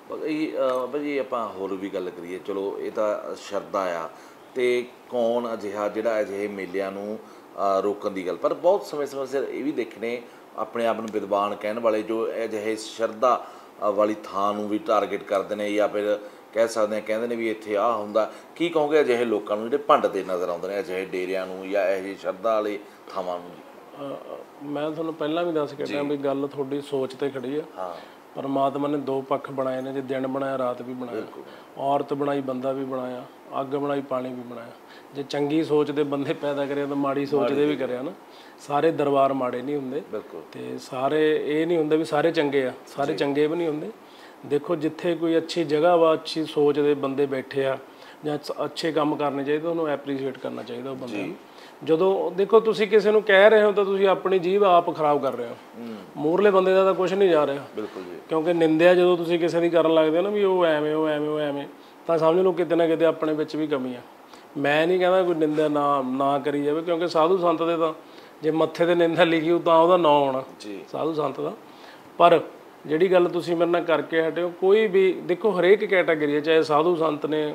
ਬਾਬਾ ਜੀ ਆਪਾਂ ਹੋਰ ਵੀ ਗੱਲ ਕਰੀਏ, ਚਲੋ ਇਹ ਤਾਂ ਸ਼ਰਧਾ ਆ, ਤੇ ਕੌਣ ਅਜਿਹਾ ਜਿਹੜਾ ਅਜਿਹੇ ਮੇਲਿਆਂ ਨੂੰ ਰੋਕਣ ਦੀ ਗੱਲ, ਪਰ ਬਹੁਤ ਸਮੇਂ ਸਿਰ ਇਹ ਵੀ ਦੇਖਣੇ ਆਪਣੇ ਆਪ ਨੂੰ ਵਿਦਵਾਨ ਕਹਿਣ ਵਾਲੇ ਜੋ ਅਜਿਹੇ ਸ਼ਰਧਾ ਵਾਲੀ ਥਾਂ ਨੂੰ ਵੀ ਟਾਰਗੇਟ ਕਰਦੇ ਨੇ, ਜਾਂ ਫਿਰ ਕਹਿ ਸਕਦੇ ਹਾਂ ਕਹਿੰਦੇ ਨੇ ਵੀ ਇੱਥੇ ਆਹ ਹੁੰਦਾ। ਕੀ ਕਹੋਗੇ ਅਜਿਹੇ ਲੋਕਾਂ ਨੂੰ ਜਿਹੜੇ ਭੰਡਦੇ ਨਜ਼ਰ ਆਉਂਦੇ ਨੇ ਅਜਿਹੇ ਡੇਰਿਆਂ ਨੂੰ ਜਾਂ ਇਹੋ ਜਿਹੀ ਸ਼ਰਧਾ ਵਾਲੇ ਥਾਵਾਂ ਨੂੰ? ਮੈਂ ਤੁਹਾਨੂੰ ਪਹਿਲਾਂ ਵੀ ਦੱਸ ਕੇ ਹਟਿਆ ਵੀ ਗੱਲ ਤੁਹਾਡੀ ਸੋਚ 'ਤੇ ਖੜੀ ਆ। ਪਰਮਾਤਮਾ ਨੇ ਦੋ ਪੱਖ ਬਣਾਏ ਨੇ, ਜੇ ਦਿਨ ਬਣਾਇਆ ਰਾਤ ਵੀ ਬਣਾਇਆ, ਔਰਤ ਬਣਾਈ ਬੰਦਾ ਵੀ ਬਣਾਇਆ, ਅੱਗ ਬਣਾਈ ਪਾਣੀ ਵੀ ਬਣਾਇਆ। ਜੇ ਚੰਗੀ ਸੋਚ ਦੇ ਬੰਦੇ ਪੈਦਾ ਕਰਿਆ ਤਾਂ ਮਾੜੀ ਸੋਚ ਦੇ ਵੀ ਕਰਿਆ ਨਾ। ਸਾਰੇ ਦਰਬਾਰ ਮਾੜੇ ਨਹੀਂ ਹੁੰਦੇ, ਤੇ ਸਾਰੇ ਇਹ ਨਹੀਂ ਹੁੰਦੇ ਵੀ ਸਾਰੇ ਚੰਗੇ ਆ, ਸਾਰੇ ਚੰਗੇ ਵੀ ਨਹੀਂ ਹੁੰਦੇ। ਦੇਖੋ ਜਿੱਥੇ ਕੋਈ ਅੱਛੀ ਜਗ੍ਹਾ ਵਾ, ਅੱਛੀ ਸੋਚ ਦੇ ਬੰਦੇ ਬੈਠੇ ਆ ਜਾਂ ਅੱਛੇ ਕੰਮ ਕਰਨੇ ਚਾਹੀਦੇ, ਉਹਨੂੰ ਐਪਰੀਸ਼ੀਏਟ ਕਰਨਾ ਚਾਹੀਦਾ ਉਹ ਬੰਦੇ ਨੂੰ। ਜਦੋਂ ਦੇਖੋ ਤੁਸੀਂ ਕਿਸੇ ਨੂੰ ਕਹਿ ਰਹੇ ਹੋ ਤਾਂ ਤੁਸੀਂ ਆਪਣੀ ਜੀਭ ਆਪ ਖਰਾਬ ਕਰ ਰਹੇ ਹੋ, ਮੂਹਰਲੇ ਬੰਦੇ ਦਾ ਤਾਂ ਕੁਝ ਨਹੀਂ ਜਾ ਰਿਹਾ। ਬਿਲਕੁਲ ਜੀ। ਕਿਉਂਕਿ ਨਿੰਦਿਆ ਜਦੋਂ ਤੁਸੀਂ ਕਿਸੇ ਦੀ ਕਰਨ ਲੱਗਦੇ ਹੋ ਨਾ ਵੀ ਉਹ ਐਵੇਂ ਉਹ ਐਵੇਂ ਉਹ ਐਵੇਂ, ਤਾਂ ਸਮਝ ਲਓ ਕਿਤੇ ਨਾ ਕਿਤੇ ਆਪਣੇ ਵਿੱਚ ਵੀ ਕਮੀ ਆ। ਮੈਂ ਨਹੀਂ ਕਹਿੰਦਾ ਕੋਈ ਨਿੰਦਿਆ ਨਾ ਕਰੀ ਜਾਵੇ, ਕਿਉਂਕਿ ਸਾਧੂ ਸੰਤ ਦੇ ਤਾਂ ਜੇ ਮੱਥੇ 'ਤੇ ਨਿੰਦਿਆ ਲਿਖੀ ਹੋ ਤਾਂ ਉਹਦਾ ਨਾਂ ਆਉਣਾ ਸਾਧੂ ਸੰਤ ਦਾ। ਪਰ ਜਿਹੜੀ ਗੱਲ ਤੁਸੀਂ ਮੇਰੇ ਨਾਲ ਕਰਕੇ ਹਟਿਓ, ਕੋਈ ਵੀ ਦੇਖੋ ਹਰੇਕ ਕੈਟਾਗਰੀ ਹੈ, ਚਾਹੇ ਸਾਧੂ ਸੰਤ ਨੇ,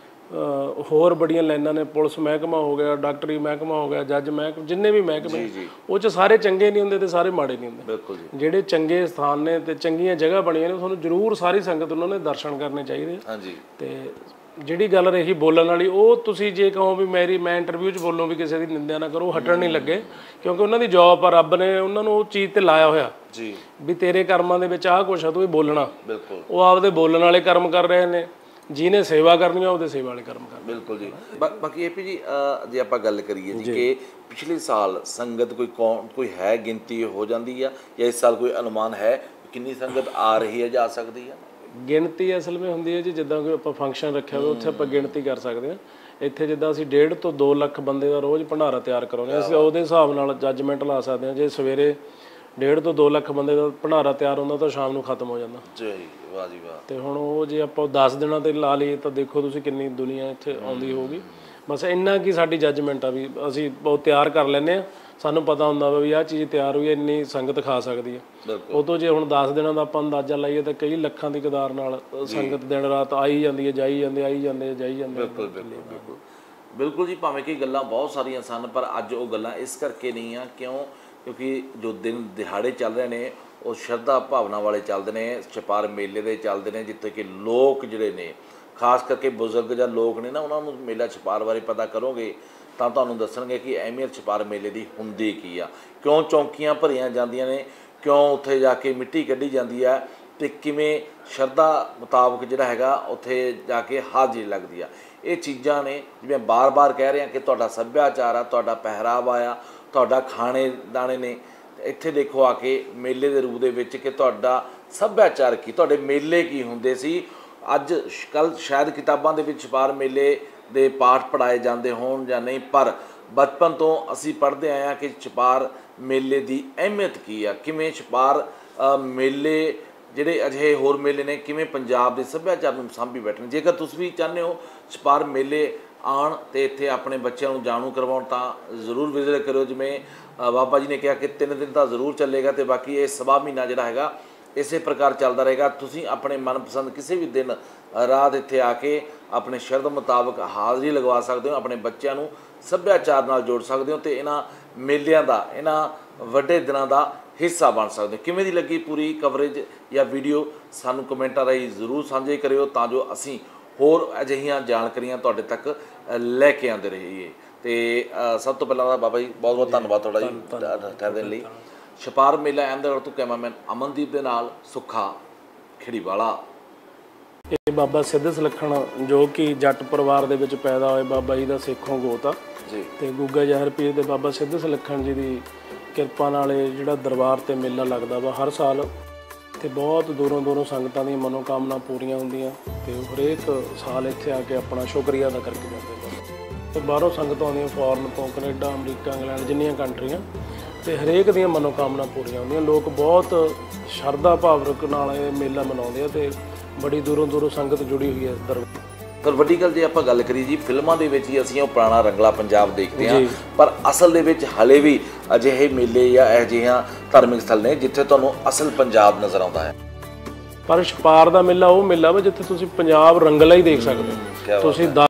ਹੋਰ ਬੜੀਆਂ ਲਾਈਨਾਂ ਨੇ, ਪੁਲਿਸ ਮਹਿਕਮਾ ਹੋ ਗਿਆ, ਡਾਕਟਰੀ ਮਹਿਕਮਾ ਹੋ ਗਿਆ, ਜੱਜ ਮਹਿਕਮਾ, ਜਿੰਨੇ ਵੀ ਮਹਿਕਮੇ ਉਹ 'ਚ ਸਾਰੇ ਚੰਗੇ ਨਹੀਂ ਹੁੰਦੇ ਤੇ ਸਾਰੇ ਮਾੜੇ ਨਹੀਂ ਹੁੰਦੇ। ਬਿਲਕੁਲ ਜੀ। ਜਿਹੜੇ ਚੰਗੇ ਸਥਾਨ ਨੇ ਤੇ ਚੰਗੀਆਂ ਜਗ੍ਹਾ ਬਣੀਆਂ ਨੇ, ਤੁਹਾਨੂੰ ਜ਼ਰੂਰ ਸਾਰੀ ਸੰਗਤ ਉਹਨਾਂ ਨੇ ਦਰਸ਼ਨ ਕਰਨੇ ਚਾਹੀਦੇ। ਹਾਂਜੀ। ਤੇ ਜਿਹੜੀ ਗੱਲ ਰਹੀ ਬੋਲਣ ਵਾਲੀ, ਉਹ ਤੁਸੀਂ ਜੇ ਕਹੋ ਵੀ ਮੈਂ ਇੰਟਰਵਿਊ 'ਚ ਬੋਲੋ ਵੀ ਕਿਸੇ ਦੀ ਨਿੰਦਿਆ ਨਾ ਕਰੋ, ਹਟਣ ਨਹੀਂ ਲੱਗੇ, ਕਿਉਂਕਿ ਉਹਨਾਂ ਦੀ ਜੌਬ ਆ, ਰੱਬ ਨੇ ਉਹਨਾਂ ਨੂੰ ਉਹ ਚੀਜ਼ ਤੇ ਲਾਇਆ ਹੋਇਆ ਜੀ ਵੀ ਤੇਰੇ ਕਰਮਾਂ ਦੇ ਵਿੱਚ ਆਹ ਕੁਛ ਆ, ਤੂੰ ਇਹ ਬੋਲਣਾ। ਬਿਲਕੁਲ। ਉਹ ਆਪਦੇ ਬੋਲਣ ਵਾਲੇ ਕਰਮ ਕਰ ਰਹੇ ਨੇ, ਜਿਹਨੇ ਸੇਵਾ ਕਰਨੀ ਆ ਉਹਦੇ ਸੇਵਾ ਵਾਲੇ ਕਰਮ ਕਰਨੇ। ਬਿਲਕੁਲ ਜੀ। ਬਾਕੀ ਏਪੀ ਜੀ, ਜੇ ਆਪਾਂ ਗੱਲ ਕਰੀਏ ਜੀ ਕਿ ਪਿਛਲੇ ਸਾਲ ਸੰਗਤ ਕੋਈ ਹੈ ਗਿਣਤੀ ਹੋ ਜਾਂਦੀ ਆ, ਜਾਂ ਇਸ ਸਾਲ ਕੋਈ ਅਨੁਮਾਨ ਹੈ ਕਿੰਨੀ ਸੰਗਤ ਆ ਰਹੀ ਹੈ ਜਾਂ ਆ ਸਕਦੀ ਆ? ਗਿਣਤੀ ਅਸਲ ਵਿੱਚ ਹੁੰਦੀ ਹੈ ਜੀ, ਜਿੱਦਾਂ ਕੋਈ ਆਪਾਂ ਫੰਕਸ਼ਨ ਰੱਖਿਆ ਹੋਵੇ ਉੱਥੇ ਆਪਾਂ ਗਿਣਤੀ ਕਰ ਸਕਦੇ ਹਾਂ। ਇੱਥੇ ਜਿੱਦਾਂ ਅਸੀਂ 1.5 ਤੋਂ 2 ਲੱਖ ਬੰਦੇ ਦਾ ਰੋਜ਼ ਭੰਡਾਰਾ ਤਿਆਰ ਕਰਾਉਂਦੇ ਹਾਂ, ਅਸੀਂ ਉਹਦੇ ਹਿਸਾਬ ਨਾਲ ਜੱਜਮੈਂਟ ਲਾ ਸਕਦੇ ਹਾਂ। ਜੇ ਸਵੇਰੇ 1.5 ਤੋਂ 2 ਲੱਖ ਬੰਦੇ ਦਾ ਭੰਡਾਰਾ ਤਿਆਰ ਹੁੰਦਾ ਤਾਂ ਸ਼ਾਮ ਨੂੰ ਖਤਮ ਹੋ ਜਾਂਦਾ ਜੀ। ਵਾਹ ਜੀ ਵਾਹ। ਤੇ ਹੁਣ ਉਹ ਜੇ ਆਪਾਂ 10 ਦਿਨਾਂ ਤੇ ਲਾ ਲਈਏ ਤਾਂ ਦੇਖੋ ਤੁਸੀਂ ਕਿੰਨੀ ਦੁਨੀਆ ਇੱਥੇ ਆਉਂਦੀ ਹੋਊਗੀ। ਬਸ ਇੰਨਾ ਕੀ ਸਾਡੀ ਜੱਜਮੈਂਟ ਆ ਵੀ ਅਸੀਂ ਬਹੁਤ ਤਿਆਰ ਕਰ ਲੈਂਦੇ ਹਾਂ, ਸਾਨੂੰ ਪਤਾ ਹੁੰਦਾ ਵਾ ਵੀ ਆਹ ਚੀਜ਼ ਤਿਆਰ ਹੋਈ, ਇੰਨੀ ਸੰਗਤ ਖਾ ਸਕਦੀ ਹੈ। ਉਹ ਤੋਂ ਜੇ ਹੁਣ 10 ਦਿਨਾਂ ਦਾ ਆਪਾਂ ਅੰਦਾਜ਼ਾ ਲਾਈਏ ਤਾਂ ਕਈ ਲੱਖਾਂ ਦੀ ਕਦਾਰ ਨਾਲ ਸੰਗਤ ਦਿਨ ਰਾਤ ਆਈ ਜਾਂਦੀ ਹੈ, ਜਾਈ ਜਾਂਦੇ, ਆਈ ਜਾਂਦੇ, ਜਾਈ ਜਾਂਦੇ। ਬਿਲਕੁਲ ਬਿਲਕੁਲ ਬਿਲਕੁਲ ਜੀ। ਭਾਵੇਂ ਕਿ ਗੱਲਾਂ ਬਹੁਤ ਸਾਰੀਆਂ ਸਨ, ਪਰ ਅੱਜ ਉਹ ਗੱਲਾਂ ਇਸ ਕਰਕੇ ਨਹੀਂ ਆ ਕਿਉਂਕਿ ਜੋ ਦਿਨ ਦਿਹਾੜੇ ਚੱਲ ਰਹੇ ਨੇ ਉਹ ਸ਼ਰਧਾ ਭਾਵਨਾ ਵਾਲੇ ਚੱਲਦੇ ਨੇ, ਛਪਾਰ ਮੇਲੇ ਦੇ ਚੱਲਦੇ ਨੇ, ਜਿੱਥੇ ਕਿ ਲੋਕ ਜਿਹੜੇ ਨੇ ਖਾਸ ਕਰਕੇ ਬਜ਼ੁਰਗ ਜਾਂ ਲੋਕ ਨੇ ਨਾ, ਉਹਨਾਂ ਨੂੰ ਮੇਲਾ ਛਪਾਰ ਬਾਰੇ ਪਤਾ ਕਰੋਗੇ ਤਾਂ ਤੁਹਾਨੂੰ ਦੱਸਣਗੇ ਕਿ ਅਹਿਮੀਅਤ ਛਪਾਰ ਮੇਲੇ ਦੀ ਹੁੰਦੀ ਕੀ ਆ, ਕਿਉਂ ਚੌਂਕੀਆਂ ਭਰੀਆਂ ਜਾਂਦੀਆਂ ਨੇ, ਕਿਉਂ ਉੱਥੇ ਜਾ ਕੇ ਮਿੱਟੀ ਕੱਢੀ ਜਾਂਦੀ ਹੈ, ਅਤੇ ਕਿਵੇਂ ਸ਼ਰਧਾ ਮੁਤਾਬਕ ਜਿਹੜਾ ਹੈਗਾ ਉੱਥੇ ਜਾ ਕੇ ਹਾਜ਼ਰੀ ਲੱਗਦੀ ਆ। ਇਹ ਚੀਜ਼ਾਂ ਨੇ ਜਿਵੇਂ ਬਾਰ-ਬਾਰ ਕਹਿ ਰਹੇ ਹਾਂ ਕਿ ਤੁਹਾਡਾ ਸੱਭਿਆਚਾਰ ਆ, ਤੁਹਾਡਾ ਪਹਿਰਾਵਾ ਆ, ਤੁਹਾਡਾ ਖਾਣੇ ਦਾਣੇ ਨੇ, ਇੱਥੇ ਦੇਖੋ ਆ ਕੇ ਮੇਲੇ ਦੇ ਰੂਪ ਦੇ ਵਿੱਚ ਕਿ ਤੁਹਾਡਾ ਸੱਭਿਆਚਾਰ ਕੀ, ਤੁਹਾਡੇ ਮੇਲੇ ਕੀ ਹੁੰਦੇ ਸੀ। ਅੱਜ ਕੱਲ੍ਹ ਸ਼ਾਇਦ ਕਿਤਾਬਾਂ ਦੇ ਵਿੱਚ ਛਪਾਰ ਮੇਲੇ ਦੇ ਪਾਠ ਪੜ੍ਹਾਏ ਜਾਂਦੇ ਹੋਣ ਜਾਂ ਨਹੀਂ, ਪਰ ਬਚਪਨ ਤੋਂ ਅਸੀਂ ਪੜ੍ਹਦੇ ਆਏ ਹਾਂ ਕਿ ਛਪਾਰ ਮੇਲੇ ਦੀ ਅਹਿਮੀਅਤ ਕੀ ਆ, ਕਿਵੇਂ ਛਪਾਰ ਮੇਲੇ ਜਿਹੜੇ ਅਜਿਹੇ ਹੋਰ ਮੇਲੇ ਨੇ ਕਿਵੇਂ ਪੰਜਾਬ ਦੇ ਸੱਭਿਆਚਾਰ ਨੂੰ ਸਾਂਭੀ ਬੈਠਣ। ਜੇਕਰ ਤੁਸੀਂ ਵੀ ਚਾਹੁੰਦੇ ਹੋ ਛਪਾਰ ਮੇਲੇ ਆਉਣ ਅਤੇ ਇੱਥੇ ਆਪਣੇ ਬੱਚਿਆਂ ਨੂੰ ਜਾਣੂ ਕਰਵਾਉਣ ਤਾਂ ਜ਼ਰੂਰ ਵਿਜ਼ਿਟ ਕਰਿਓ। ਜਿਵੇਂ ਬਾਬਾ ਜੀ ਨੇ ਕਿਹਾ ਕਿ 3 ਦਿਨ ਤਾਂ ਜ਼ਰੂਰ ਚੱਲੇਗਾ ਅਤੇ ਬਾਕੀ ਇਹ ਸਵਾ ਮਹੀਨਾ ਜਿਹੜਾ ਹੈਗਾ ਇਸੇ ਪ੍ਰਕਾਰ ਚੱਲਦਾ ਰਹੇਗਾ। ਤੁਸੀਂ ਆਪਣੇ ਮਨਪਸੰਦ ਕਿਸੇ ਵੀ ਦਿਨ ਰਾਤ ਇੱਥੇ ਆ ਕੇ ਆਪਣੇ ਸ਼ਰਧ ਮੁਤਾਬਕ ਹਾਜ਼ਰੀ ਲਗਵਾ ਸਕਦੇ ਹੋ, ਆਪਣੇ ਬੱਚਿਆਂ ਨੂੰ ਸੱਭਿਆਚਾਰ ਨਾਲ ਜੋੜ ਸਕਦੇ ਹੋ ਅਤੇ ਇਹਨਾਂ ਮੇਲਿਆਂ ਦਾ, ਇਹਨਾਂ ਵੱਡੇ ਦਿਨਾਂ ਦਾ ਹਿੱਸਾ ਬਣ ਸਕਦੇ ਹੋ। ਕਿਵੇਂ ਦੀ ਲੱਗੀ ਪੂਰੀ ਕਵਰੇਜ ਜਾਂ ਵੀਡੀਓ ਸਾਨੂੰ ਕਮੈਂਟਾਂ ਰਾਹੀਂ ਜ਼ਰੂਰ ਸਾਂਝੇ ਕਰਿਓ ਤਾਂ ਜੋ ਅਸੀਂ ਹੋਰ ਅਜਿਹੀਆਂ ਜਾਣਕਾਰੀਆਂ ਤੁਹਾਡੇ ਤੱਕ ਲੈ ਕੇ ਆਉਂਦੇ ਰਹੀਏ। ਅਤੇ ਸਭ ਤੋਂ ਪਹਿਲਾਂ ਤਾਂ ਬਾਬਾ ਜੀ ਬਹੁਤ ਬਹੁਤ ਧੰਨਵਾਦ ਤੁਹਾਡਾ ਜੀ ਠਹਿਰ ਦੇਣ ਲਈ। ਛਪਾਰ ਮੇਲਾ ਅਹਿਮਦਗੜ੍ਹ ਤੋਂ ਕੈਮਰਾਮੈਨ ਅਮਨਦੀਪ ਦੇ ਨਾਲ ਸੁੱਖਾ ਖੇੜੀਵਾਲਾ। ਇਹ ਬਾਬਾ ਸਿੱਧ ਸੁਲੱਖਣ ਜੋ ਕਿ ਜੱਟ ਪਰਿਵਾਰ ਦੇ ਵਿੱਚ ਪੈਦਾ ਹੋਏ ਬਾਬਾ ਜੀ ਦਾ ਸਿੱਖੋਂ ਗੋਤ ਆ ਜੀ, ਅਤੇ ਗੁੱਗਾ ਜ਼ਾਹਰ ਪੀਰ ਦੇ ਬਾਬਾ ਸਿੱਧ ਸੁਲੱਖਣ ਜੀ ਦੀ ਕਿਰਪਾ ਨਾਲ ਇਹ ਜਿਹੜਾ ਦਰਬਾਰ 'ਤੇ ਮੇਲਾ ਲੱਗਦਾ ਵਾ ਹਰ ਸਾਲ, ਅਤੇ ਬਹੁਤ ਦੂਰੋਂ ਦੂਰੋਂ ਸੰਗਤਾਂ ਦੀਆਂ ਮਨੋਕਾਮਨਾ ਪੂਰੀਆਂ ਹੁੰਦੀਆਂ ਅਤੇ ਉਹ ਹਰੇਕ ਸਾਲ ਇੱਥੇ ਆ ਕੇ ਆਪਣਾ ਸ਼ੁਕਰੀਆ ਅਦਾ ਕਰਕੇ ਜਾਂਦੇ ਨੇ। ਅਤੇ ਬਾਹਰੋਂ ਸੰਗਤਾਂ ਆਉਂਦੀਆਂ, ਫੋਰਨ ਤੋਂ, ਕੈਨੇਡਾ, ਅਮਰੀਕਾ, ਇੰਗਲੈਂਡ, ਜਿੰਨੀਆਂ ਕੰਟਰੀਆਂ, ਅਤੇ ਹਰੇਕ ਦੀਆਂ ਮਨੋਕਾਮਨਾ ਪੂਰੀਆਂ ਹੁੰਦੀਆਂ। ਲੋਕ ਬਹੁਤ ਸ਼ਰਧਾ ਭਾਵਕ ਨਾਲ ਇਹ ਮੇਲਾ ਮਨਾਉਂਦੇ ਆ ਅਤੇ ਬੜੀ ਦੂਰੋਂ ਦੂਰੋਂ ਸੰਗਤ ਜੁੜੀ ਹੋਈ ਹੈ ਦਰਬਾਰ। ਪਰ ਵੱਡੀ ਗੱਲ ਜੇ ਆਪਾਂ ਗੱਲ ਕਰੀਏ ਜੀ, ਫਿਲਮਾਂ ਦੇ ਵਿੱਚ ਹੀ ਅਸੀਂ ਉਹ ਪੁਰਾਣਾ ਰੰਗਲਾ ਪੰਜਾਬ ਦੇਖਦੇ ਹਾਂ, ਪਰ ਅਸਲ ਦੇ ਵਿੱਚ ਹਾਲੇ ਵੀ ਅਜਿਹੇ ਮੇਲੇ ਜਾਂ ਅਜਿਹੀਆਂ ਧਾਰਮਿਕ ਸਥਲ ਨੇ ਜਿੱਥੇ ਤੁਹਾਨੂੰ ਅਸਲ ਪੰਜਾਬ ਨਜ਼ਰ ਆਉਂਦਾ ਹੈ। ਪਰ ਛਪਾਰ ਦਾ ਮੇਲਾ ਉਹ ਮੇਲਾ ਵਾ ਜਿੱਥੇ ਤੁਸੀਂ ਪੰਜਾਬ ਰੰਗਲਾ ਹੀ ਦੇਖ ਸਕਦੇ ਹੋ। ਤੁਸੀਂ